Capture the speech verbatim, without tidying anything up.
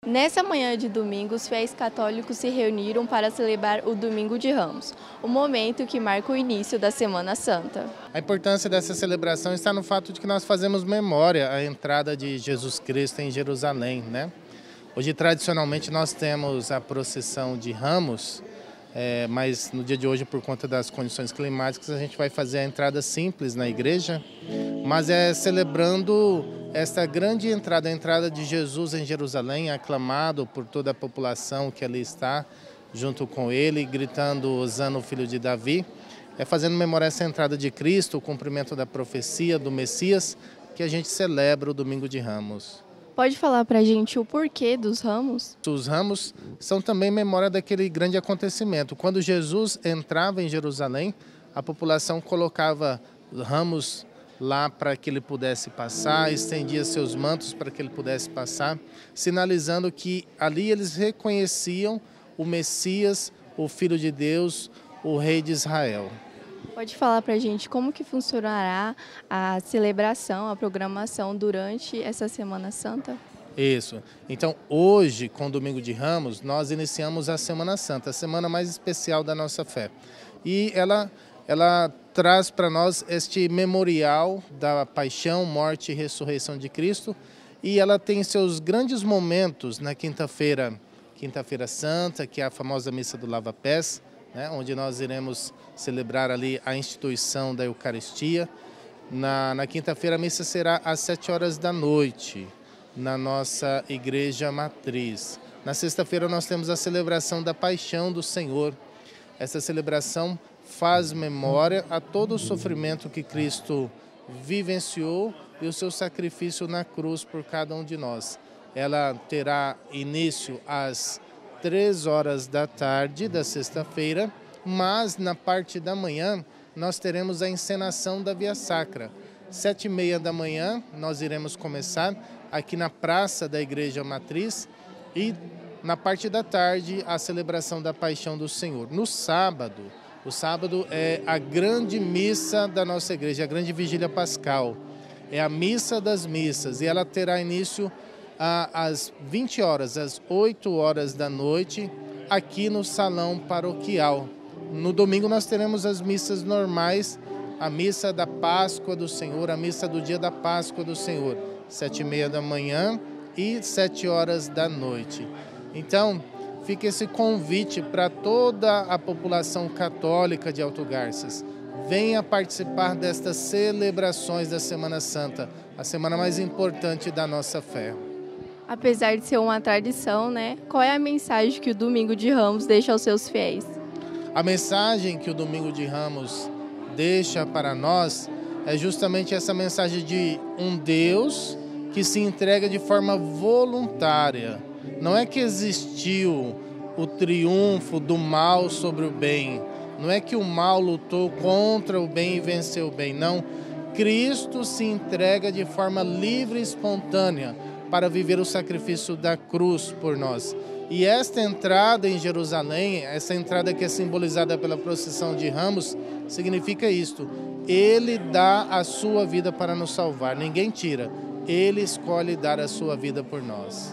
Nessa manhã de domingo, os fiéis católicos se reuniram para celebrar o Domingo de Ramos, o momento que marca o início da Semana Santa. A importância dessa celebração está no fato de que nós fazemos memória à entrada de Jesus Cristo em Jerusalém, né? Hoje, tradicionalmente, nós temos a procissão de Ramos, é, mas no dia de hoje, por conta das condições climáticas, a gente vai fazer a entrada simples na igreja, mas é celebrando esta grande entrada, a entrada de Jesus em Jerusalém, aclamado por toda a população que ali está, junto com ele, gritando Hosana, o filho de Davi, é fazendo memória essa entrada de Cristo, o cumprimento da profecia do Messias, que a gente celebra o Domingo de Ramos. Pode falar para a gente o porquê dos ramos? Os ramos são também memória daquele grande acontecimento. Quando Jesus entrava em Jerusalém, a população colocava ramos lá para que ele pudesse passar, estendia seus mantos para que ele pudesse passar, sinalizando que ali eles reconheciam o Messias, o Filho de Deus, o Rei de Israel. Pode falar para a gente como que funcionará a celebração, a programação durante essa Semana Santa? Isso. Então, hoje, com o Domingo de Ramos, nós iniciamos a Semana Santa, a semana mais especial da nossa fé. E ela, ela traz para nós este memorial da paixão, morte e ressurreição de Cristo. E ela tem seus grandes momentos na quinta-feira, quinta-feira Santa, que é a famosa Missa do Lava-Pés, né, onde nós iremos celebrar ali a instituição da Eucaristia. Na, na quinta-feira a missa será às sete horas da noite, na nossa igreja matriz. Na sexta-feira nós temos a celebração da Paixão do Senhor. Essa celebração faz memória a todo o sofrimento que Cristo vivenciou e o seu sacrifício na cruz por cada um de nós. Ela terá início às três horas da tarde da sexta-feira, mas na parte da manhã nós teremos a encenação da Via Sacra. Sete e meia da manhã nós iremos começar aqui na praça da Igreja Matriz e na parte da tarde a celebração da Paixão do Senhor. No sábado, o sábado é a grande missa da nossa igreja, a grande vigília pascal. É a missa das missas e ela terá início às vinte horas, às oito horas da noite, aqui no Salão Paroquial. No domingo nós teremos as missas normais, a missa da Páscoa do Senhor, a missa do dia da Páscoa do Senhor, sete e meia da manhã e sete horas da noite. Então, fica esse convite para toda a população católica de Alto Garças. Venha participar destas celebrações da Semana Santa, a semana mais importante da nossa fé. Apesar de ser uma tradição, né? Qual é a mensagem que o Domingo de Ramos deixa aos seus fiéis? A mensagem que o Domingo de Ramos deixa para nós é justamente essa mensagem de um Deus que se entrega de forma voluntária. Não é que existiu o triunfo do mal sobre o bem, não é que o mal lutou contra o bem e venceu o bem, não. Cristo se entrega de forma livre e espontânea para viver o sacrifício da cruz por nós. E esta entrada em Jerusalém, essa entrada que é simbolizada pela procissão de Ramos, significa isto: Ele dá a sua vida para nos salvar, ninguém tira, Ele escolhe dar a sua vida por nós.